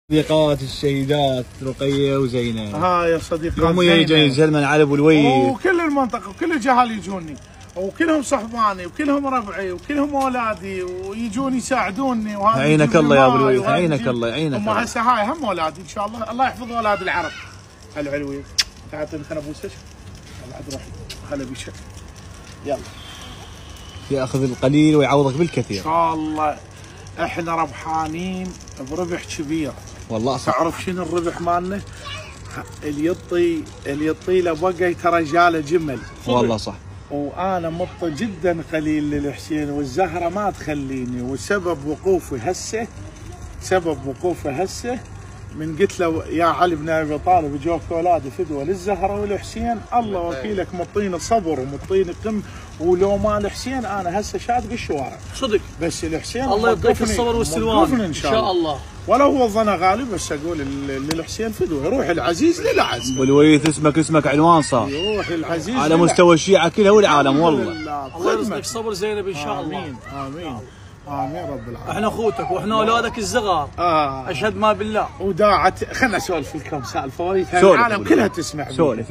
صديقات الشهيدات رقية وزينة. ها يا صديقات يوم يجي سلمان علب والويد وكل المنطقة وكل الجهال يجوني وكلهم صحباني وكلهم ربعي وكلهم اولادي ويجون يساعدوني. عينك الله يا ابو الويد، عينك الله يعينك. هم هسه هاي هم اولادي ان شاء الله. الله يحفظ اولاد العرب. هلا الويد تعال خلينا ابوسك. بعد روح هلا بيشك. يلا ياخذ القليل ويعوضك بالكثير ان شاء الله. احنا ربحانين بربح كبير والله صح. تعرف شنو الربح مالنا؟ اللي يطي له بقى ترى جاله جمل والله صح. وانا مط جدا قليل للحسين والزهره ما تخليني. وسبب وقوفه هسه من قلت له يا علي بن ابي طالب جوك اولادي فدوه للزهره والحسين الله وكيلك مطيني صبر ومطيني قم. ولو ما الحسين انا هسه شادق الشوارع صدق. بس الحسين الله يعطيك الصبر والسلوان ان شاء الله. ولو هو الظن غالي بس اقول للحسين فدوه. يروح العزيز للعز. ابو الويد اسمك عنوان صار. يروح العزيز على مستوى الشيعة كلها والعالم والله. الله يرزقك صبر زينب ان شاء الله. امين امين امين رب العالمين. احنا اخوتك واحنا اولادك الصغار. اشهد ما بالله. وداعت خلنا اسولف لكم سالفه وريتها العالم كلها تسمع. سولف.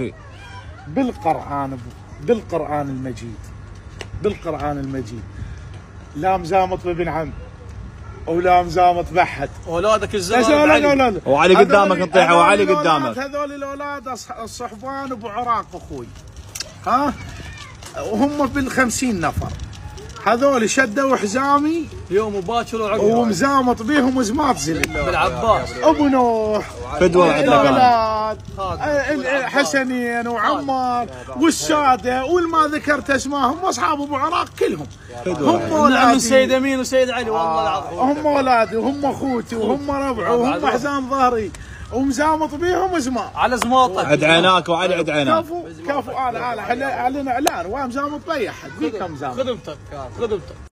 بالقرآن المجيد لا مزامط بابن عم ولا مزامط بحد. اولادك الزغار لا وعلي قدامك نطيحه وعلي قدامك. هذول الاولاد الصحبان ابو عراق اخوي. ها وهم بال50 نفر. هذول شدوا حزامي يوم باكر وعقب ومزامط بيهم وزماط زلل بالعباس ابو نوح فدوه الولاد حسنين وعمار والساده والما ذكرت اسمائهم واصحاب ابو عراق كلهم. هم اولادي سيد امين وسيد علي والله العظيم. هم اولادي وهم اخوتي وهم ربعي وهم حزام ظهري ومزامط بيهم زمان على زماطك. عدعناك وعلي عدعناك. كفو انا علينا اعلان ومزامط بي احد. بيكم مزامط خدمتك